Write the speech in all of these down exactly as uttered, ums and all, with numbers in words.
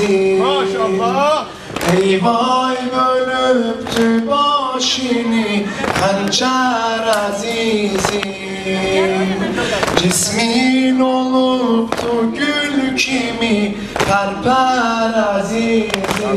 azizim. Maşallah. Ey vay bölüptü başını hançer azizim. Cismin oluptu gül kimi perper azizim.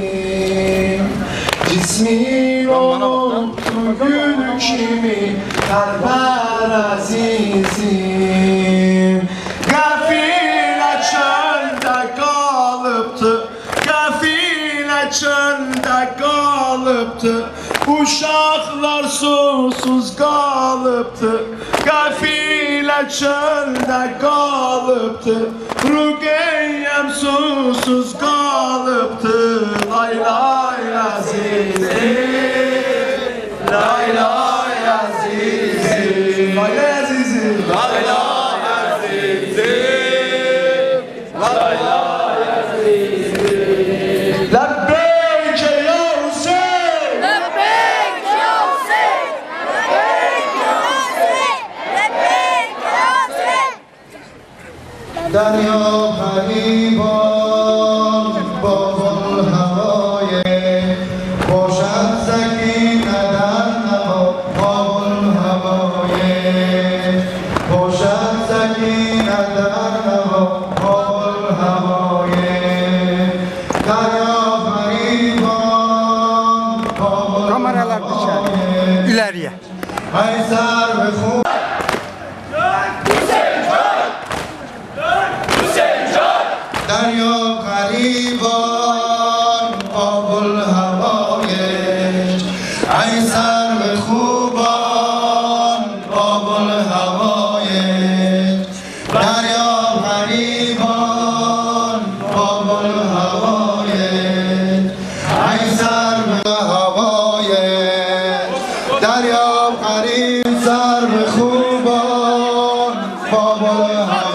Cismin oluptu gül kimi perper azizim. Gafile çölde kalıptı, gafile çölde kalıptı, uşaklar susuz kalıptı. Gafile çölde kalıptı, Rukiye'm susuz kalıptı. Lay lay azizim, lay lay azizim, lay lay azizim, lay lay azizim, lay lay azizim. Lebbeyk ya Hüseyin, Lebbeyk ya Hüseyin, lebbeyk ya Hüseyin, lebbeyk ya Hüseyin. دریا غریبان بابل هوای باشد سکینه در نوا بابل هوای باشد سکینه در نوا بابل هوای دریا غریبان بابل Kameralar dışarı. İleriye. ای سر به خون دریا غریبان بابل هوایش ای سرو خوبان بابل هوایش دریا غریبان بابل هوایش ای سرو هوایش دریا غریب سرو خوبان بابل هوایش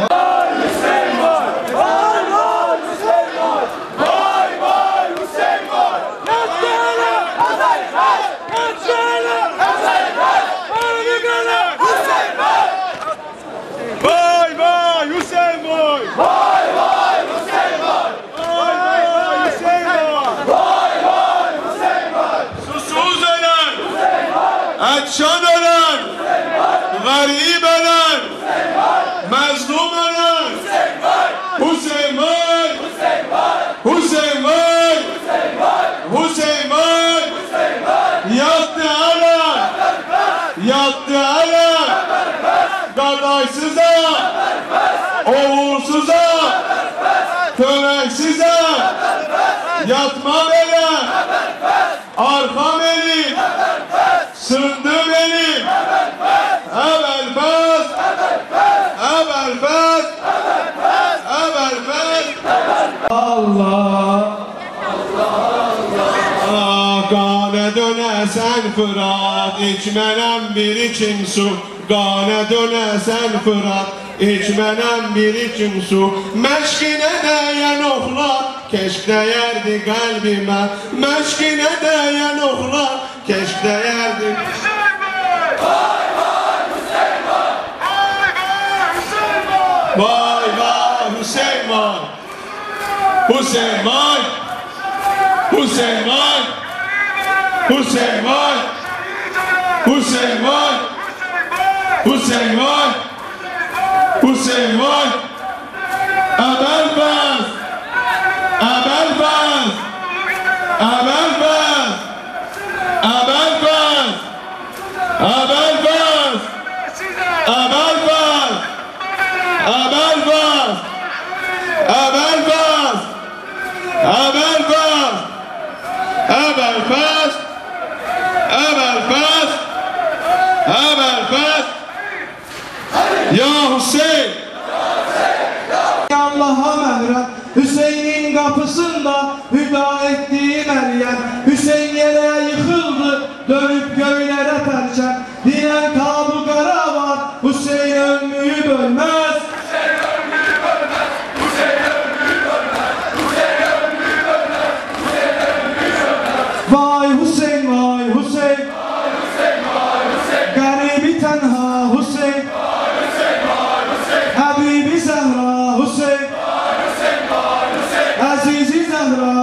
Açan ölen, garip ölen, mazlum ölen, Hüseyin var, Hüseyin var, Hüseyin var, yattı alan, yattı alan, gadaysıza, oğulsuza, köleksize, yatma bele, arkam elim, sındı benim, ebel fes, ebel fes, ebel fes. Allah, Allah, Gane dönesen Fırat, içmenen bir içim su. Gane dönesen Fırat, içmenen bir içim su. Meşkine değen oğlan, keşke yerdi kalbime. Meşkine değen oğlan, keşke yerdi. Vay vay Hüseyin var, vay vay Hüseyin var, Hüseyin var, Hüseyin var, Hüseyin var, Hüseyin var, Hüseyin var, Hüseyin var, Ebel fes, Ebel fes, Ebel fes, Ebel fes, Ebel fes, Ebel fes, Ebel fes, Ebel fes, Ebel fes, Ebel fes, Ebel fes, Ebel fes. Ya Hüseyin, Allah'a mehrem, Hüseyin'in kapısında hüda ettiği Meryem. Hüseyin yere yıkıldı, dönüp göylere perçem. Dinen tabu kara var, Hüseyin ömrü bölmez. Hüseyin ömrü bölmez, Hüseyin ömrü bölmez, Hüseyin ömrü bölmez, Hüseyin ömrü bölmez. Vay Hüseyin, vay Hüseyin, Vay Hüseyin, vay Hüseyin, garibi tenha Hüseyin, vay Hüseyin, vay Hüseyin, Habibi Zehra Hüseyin, vay Hüseyin, vay Hüseyin, Azizi Zehra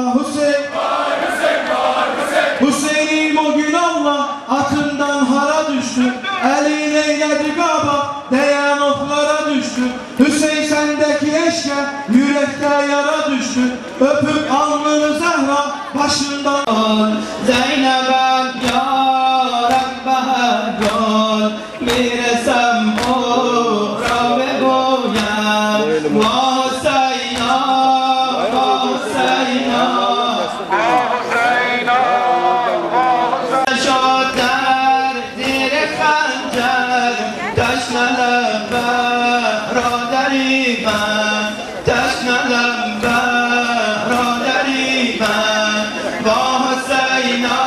öpüp alnını Zehra başından. Zeynep'em ya Rabbe gol miresem o Rabbe goyem va Hüseyna va Hüseyna şader zire xancer teşnelem beraderi ben teşnelem beraderi ben va Hüseyna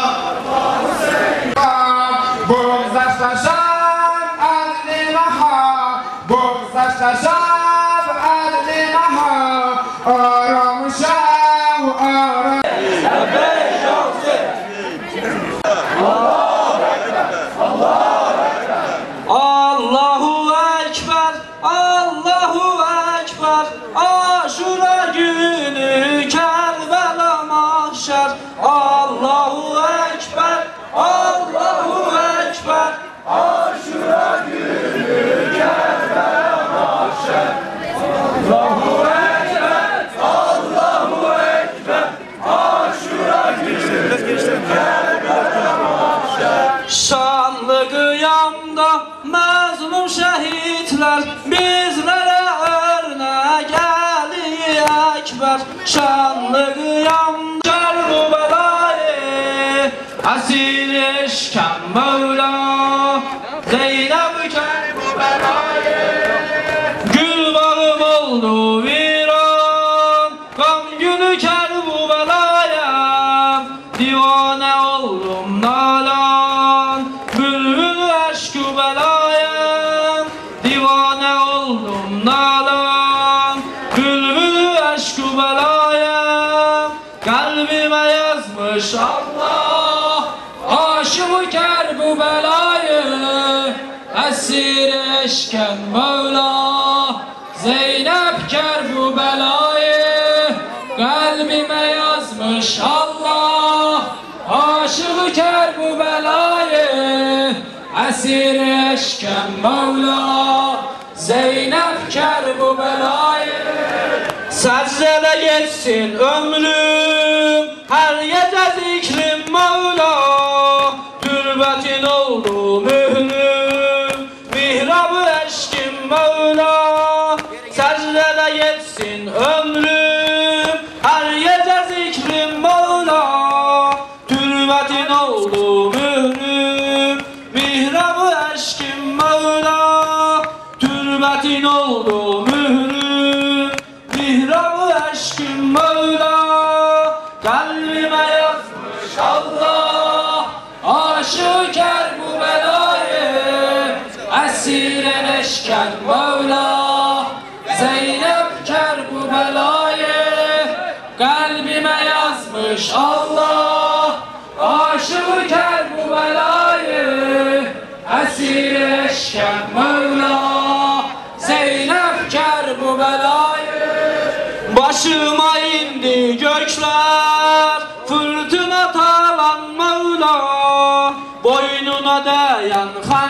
Allahu Ekber, Allahu Ekber, Aşura günü Kerbela mahşer. Allahu Ekber, Allahu Ekber, Aşura günü Kerbela mahşer. Allahu Ekber, Allahu Ekber, Aşura günü Kerbela mahşer. Şanlı kıyamda mazlum şehitler bizlere örnek Ali Ekber. Şanlı kıyamda bu belayı asil eşken Mevla Zeynep ker bu belayı. Gül bağım oldu viran gam günü ker bu belaya. Divane oldum nalan bülbül aşkı belaya. Divane oldum nalan bülbül aşkı belaya. Kalbime yazmış Allah aşık ker bu belayı. Esir eşken Mevla Zeynep ker bu belayı. Kalbime yazmış Allah aşık ker bu belayı. Esir eşken Mevla Zeynep ker bu belayı. Secdede geçsin ömrüm her gece zikrim Mevla. Türbetin oldu mührüm mihrabı eşkim Mevla. Secdede geçsin ömrüm her gece zikrim Mevla. Türbetin oldu mührüm mihrabı eşkim Mevla. Türbetin oldu mührüm mihrabı eşkim Mevla. Kalbime yazmış Allah aşık ker bu belayı. Esiren eşken Mevla Zeynep ker bu belayı. Kalbime yazmış Allah aşık ker bu belayı. Esir eşken Mevla Zeynep ker bu belayı. Başıma indi gökler fırtına talan Mevla. Boynuna dayan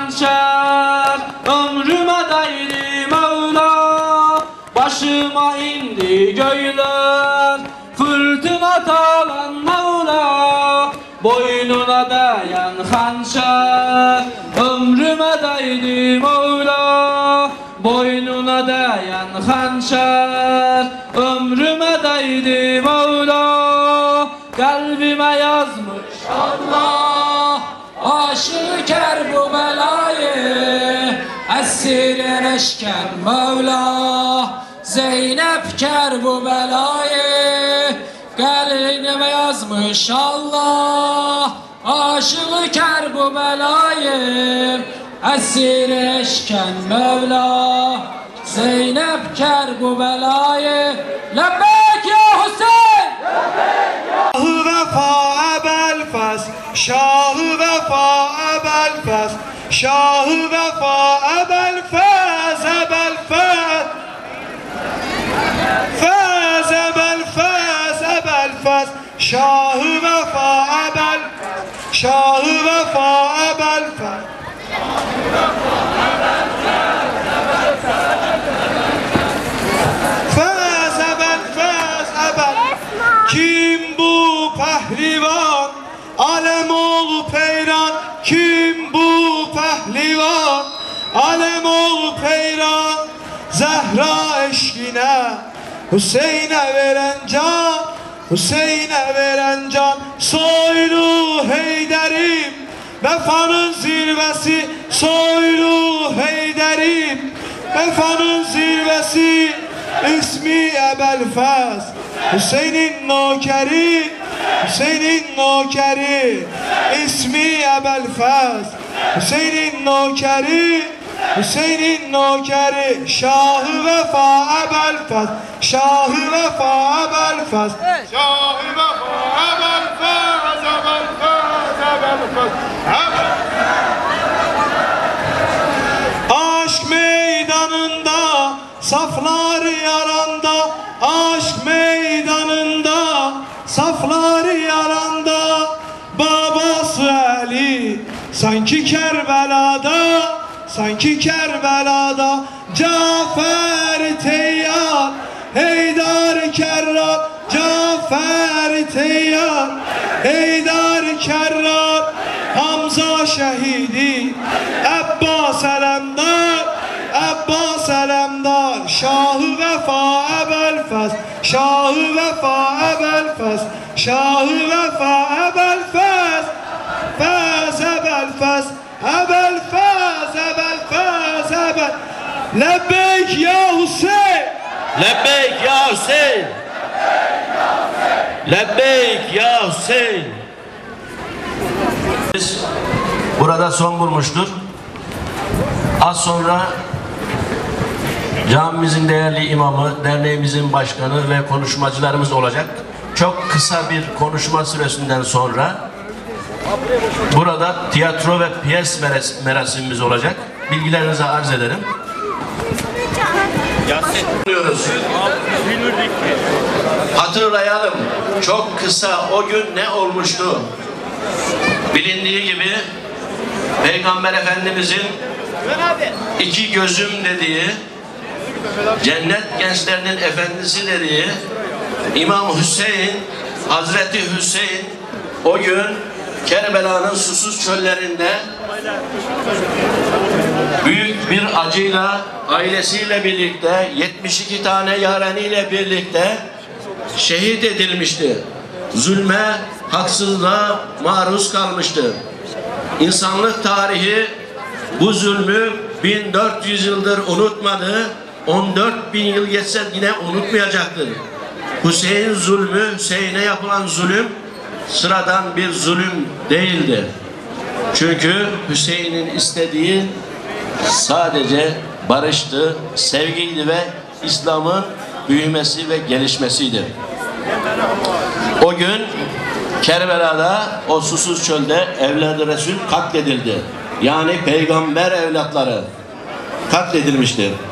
hançer ömrüme değdi Mevla. Başıma indi göyler fırtına talan Mevla. Boynuna dayan hançer ömrüme değdi Mevla. Boynuna dayan hançer ömrüme değdi Mevla. Kalbime yazmış Allah aşık ker bu belayı. Esiren eşken Mevla Zeynep ker bu belayı. Kalbime yazmış Allah aşık ker bu belayı. Esir eşken Mevla Zeynep ker bu belayı. Lebbek ya Hüseyin. Şahı vefa ebel fes, şahı vefa ebel fes, şahı vefa ebel fes, ebel fes, fes ebel fes, ebel fes, şahı vefa ebel, şahı vefa ebel fes. فاز بالفاز أبا Kim bu pehlivan? Alem ol peyran. Kim bu pehlivan? Alem ol peyran. Zehra eşkine Hüseyin'e veren can, Hüseyin'e veren can. Soylu Heyderim, vefanın zirvesi. Soylu Heyderim, vefanın zirvesi. İsmi Ebelfez, Hüseyin'in nokeri, Hüseyin'in nokeri. İsmi Ebelfez, Hüseyin'in nokeri, Hüseyin'in nokeri. Şahı Vefa Ebelfez, Şahı Vefa Ebelfez, Şahı Vefa Ebelfez, Ebelfez, Ebelfez. Aşk meydanında saflar yaranda, aşk meydanında saflar yaranda. Babası Ali sanki Kerbela'da, sanki Kerbela'da. Cafer Teyyar, Heydar Kerrar. Cafer Teyyar, Heydar Kerrar. Hamza şehidi, Abbas Alemdar, Abbas Alemdar. Şahı Vefa Ebelfez, Şahı Vefa Ebelfez, Şahı Vefa Ebelfez. Fez Ebelfez, Ebelfez, Ebelfez, Ebel. Lebbeyk ya Hüseyin, Lebbeyk ya Hüseyin, Lebbeyk ya Hüseyin. Biz burada son bulmuştur. Az sonra camimizin değerli imamı, derneğimizin başkanı ve konuşmacılarımız olacak. Çok kısa bir konuşma süresinden sonra burada tiyatro ve piyes merasimimiz olacak. Bilgilerinizi arz ederim. Hatırlayalım. Çok kısa o gün ne olmuştu? Bilindiği gibi Peygamber Efendimizin iki gözüm dediği, cennet gençlerinin efendisi dediği İmam Hüseyin, Hazreti Hüseyin o gün Kerbela'nın susuz çöllerinde büyük bir acıyla ailesiyle birlikte yetmiş iki tane yareniyle birlikte şehit edilmişti. Zulme, haksızlığa maruz kalmıştı. İnsanlık tarihi bu zulmü bin dört yüz yıldır unutmadı. on dört bin yıl geçse yine unutmayacaktır. Hüseyin zulmü, Hüseyin'e yapılan zulüm sıradan bir zulüm değildi. Çünkü Hüseyin'in istediği sadece barıştı, sevgiydi ve İslam'ın büyümesi ve gelişmesiydi. O gün Kerbela'da, o susuz çölde evladı Resul katledildi. Yani peygamber evlatları katledilmiştir.